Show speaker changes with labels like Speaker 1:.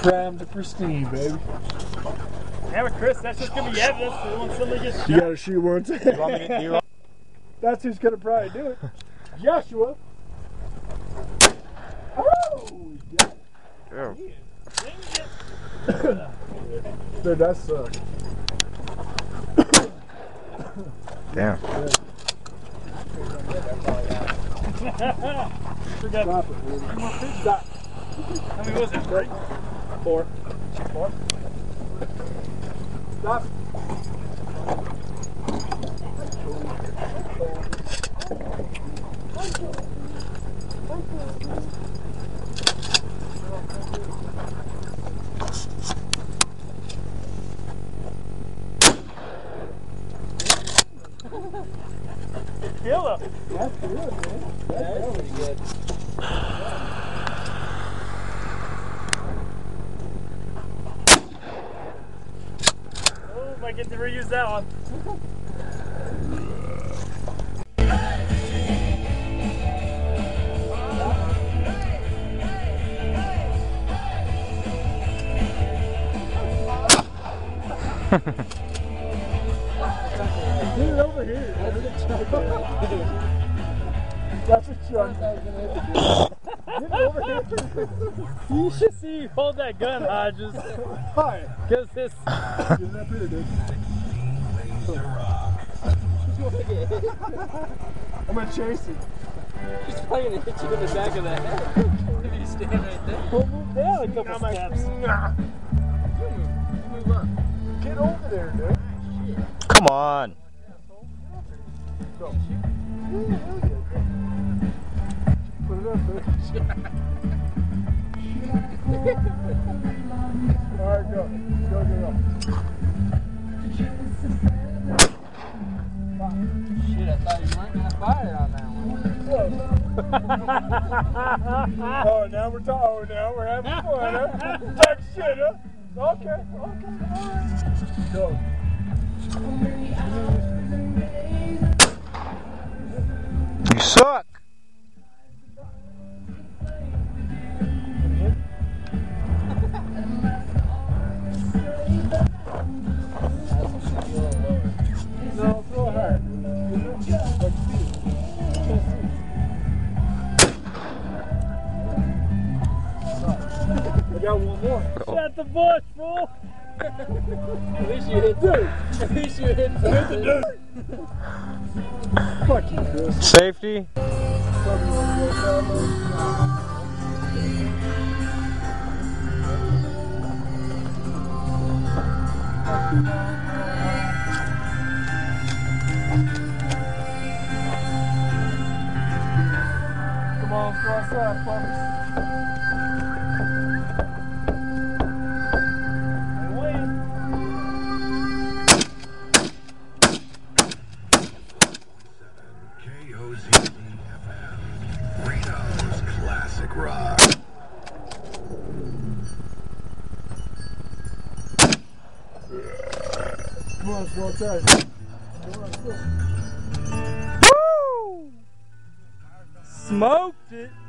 Speaker 1: Prime to pristine, baby.
Speaker 2: Yeah, but Chris, that's just gonna be evidence that when somebody gets shot.
Speaker 1: You gotta shoot one time.
Speaker 3: You want me to do?
Speaker 1: That's who's gonna probably do it. Joshua. Oh!
Speaker 3: Yeah.
Speaker 1: Dude, that sucks.
Speaker 3: Damn.
Speaker 2: Forgot.
Speaker 1: Stop it, dude. Stop.
Speaker 2: How many was it? 3?
Speaker 1: 4. 4. Stop.
Speaker 2: Kill him.
Speaker 1: That's good, man. That's pretty good.
Speaker 2: Oh, might get to reuse that one.
Speaker 1: Get it over here. That's a chunk. Get it over here.
Speaker 2: You should see you hold that gun, Hodges.
Speaker 1: Hi.
Speaker 2: Because this.
Speaker 1: Get it up here, dude. I'm gonna chase it.
Speaker 4: She's probably gonna hit you in the back of the head if you stand right there.
Speaker 2: We'll move down a couple steps.
Speaker 4: Move up.
Speaker 1: Get over there, dude.
Speaker 3: Come on.
Speaker 1: Go. Put it up, dude. Alright, go. Go.
Speaker 4: Shit, I thought you weren't gonna fire on that one.
Speaker 1: Oh, now we're talking. Oh, now we're having fun, huh? Talk shit, huh? Okay, alright. Go.
Speaker 3: You suck.
Speaker 1: No, throw it hard. Like see. I got one more.
Speaker 2: Shut the bush, fool!
Speaker 4: At least you hit dude. At least you hit dude.
Speaker 1: Fuck you, Chris.
Speaker 3: Safety.
Speaker 1: Come on, let's go outside, plumbers.
Speaker 5: Classic rock.
Speaker 1: Come on, let's go outside. Come on, let's go.
Speaker 2: Woo! Smoked it.